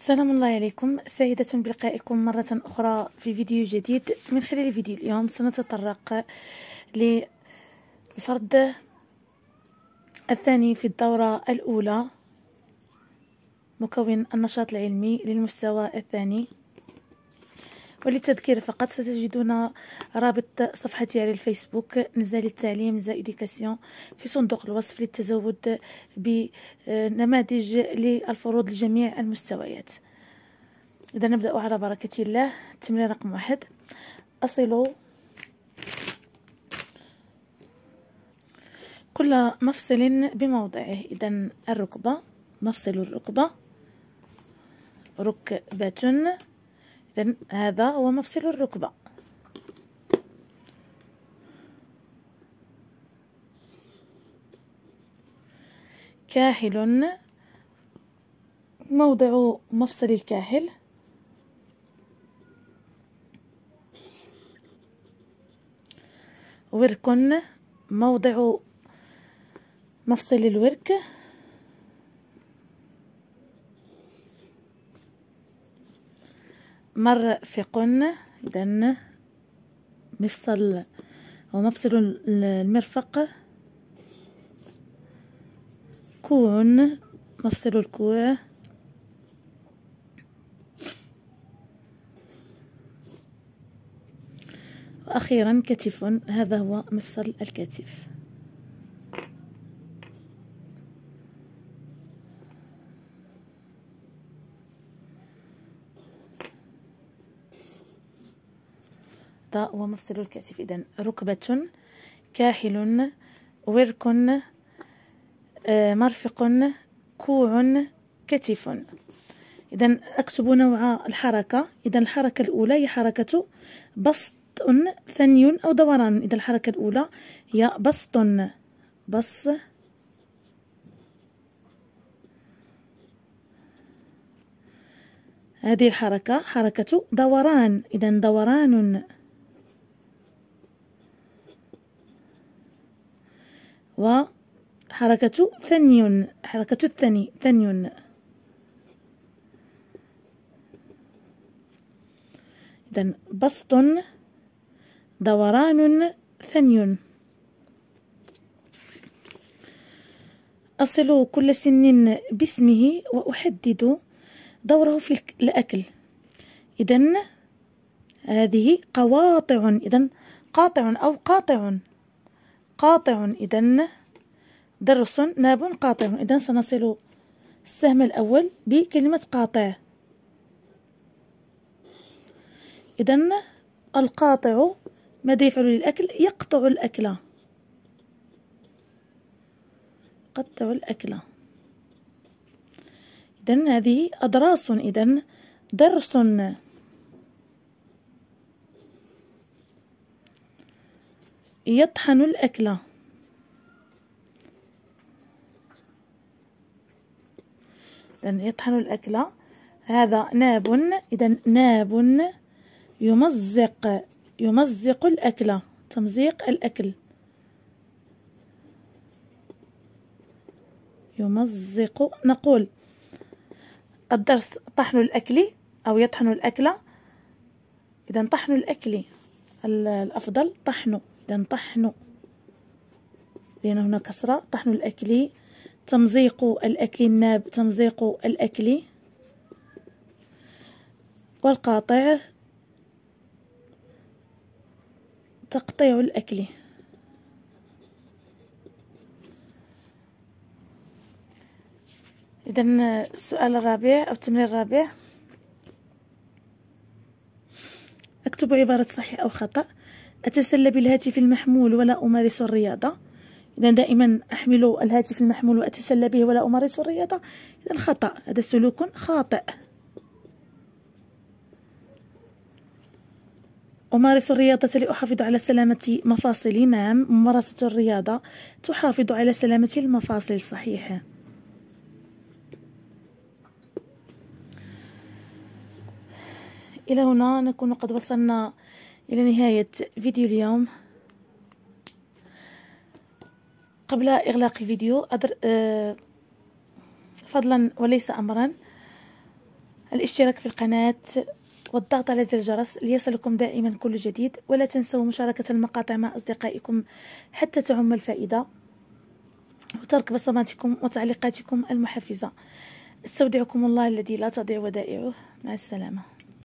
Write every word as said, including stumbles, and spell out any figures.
سلام الله عليكم، سعيدة بلقائكم مرة أخرى في فيديو جديد. من خلال الفيديو اليوم سنتطرق للفرد الثاني في الدورة الأولى مكون النشاط العلمي للمستوى الثاني. وللتذكير فقط ستجدون رابط صفحتي على الفيسبوك نزال التعليم نزال إديكاسيون في صندوق الوصف للتزود بنماذج للفروض لجميع المستويات. إذا نبدأ على بركة الله. التمرين رقم واحد: أصل كل مفصل بموضعه. إذا الركبة، مفصل الركبة، ركبة، إذن هذا هو مفصل الركبة. كاحل، موضع مفصل الكاحل. ورك، موضع مفصل الورك. مرفق، إذن مفصل أو مفصل المرفق. كوع، مفصل الكوع. وأخيرا كتف، هذا هو مفصل الكتف. هذا هو مفصل الكتف. إذن ركبة، كاحل، ورك، مرفق، كوع، كتف. إذن أكتب نوع الحركة. إذن الحركة الأولى هي حركة بسط ثني أو دوران. إذا الحركة الأولى هي بسط، بس هذه الحركة حركة دوران. إذن دوران. وحركة ثني، حركة الثني، ثني. إذن بسط، دوران، ثني. أصل كل سن باسمه وأحدد دوره في الأكل. إذن هذه قواطع. إذن قاطع أو قاطع، قاطع. إذن درس، ناب، قاطع. إذن سنصل السهم الأول بكلمة قاطع. إذن القاطع ماذا يفعل للأكل؟ يقطع الأكل، يقطع الأكل. إذن هذه أضراس. إذن درس، يطحن الأكل. إذن يطحن الأكل. هذا ناب. إذن ناب يمزق، يمزق الأكل، تمزيق الأكل، يمزق. نقول الدرس طحن الأكل أو يطحن الأكل. إذن طحن الأكل الأفضل طحن. إذن طحن، لأن هنا كسرة. طحن الأكل، تمزيق الأكل، الناب تمزيق الأكل. والقاطع تقطيع الأكل. إذن السؤال الرابع أو التمرين الرابع: أكتب عبارة صحيح أو خطأ. أتسلى بالهاتف المحمول ولا أمارس الرياضة. إذن دائما أحمل الهاتف المحمول وأتسلى به ولا أمارس الرياضة. إذن خطأ، هذا سلوك خاطئ. أمارس الرياضة لأحافظ على سلامة مفاصلي. نعم، ممارسة الرياضة تحافظ على سلامة المفاصل. صحيح. إلى هنا نكون قد وصلنا إلى نهاية فيديو اليوم. قبل إغلاق الفيديو أدر... أه... فضلا وليس أمرا الاشتراك في القناة والضغط على زر الجرس ليصلكم دائما كل جديد، ولا تنسوا مشاركة المقاطع مع أصدقائكم حتى تعم الفائدة، وترك بصماتكم وتعليقاتكم المحفزة. استودعكم الله الذي لا تضيع ودائعه. مع السلامة.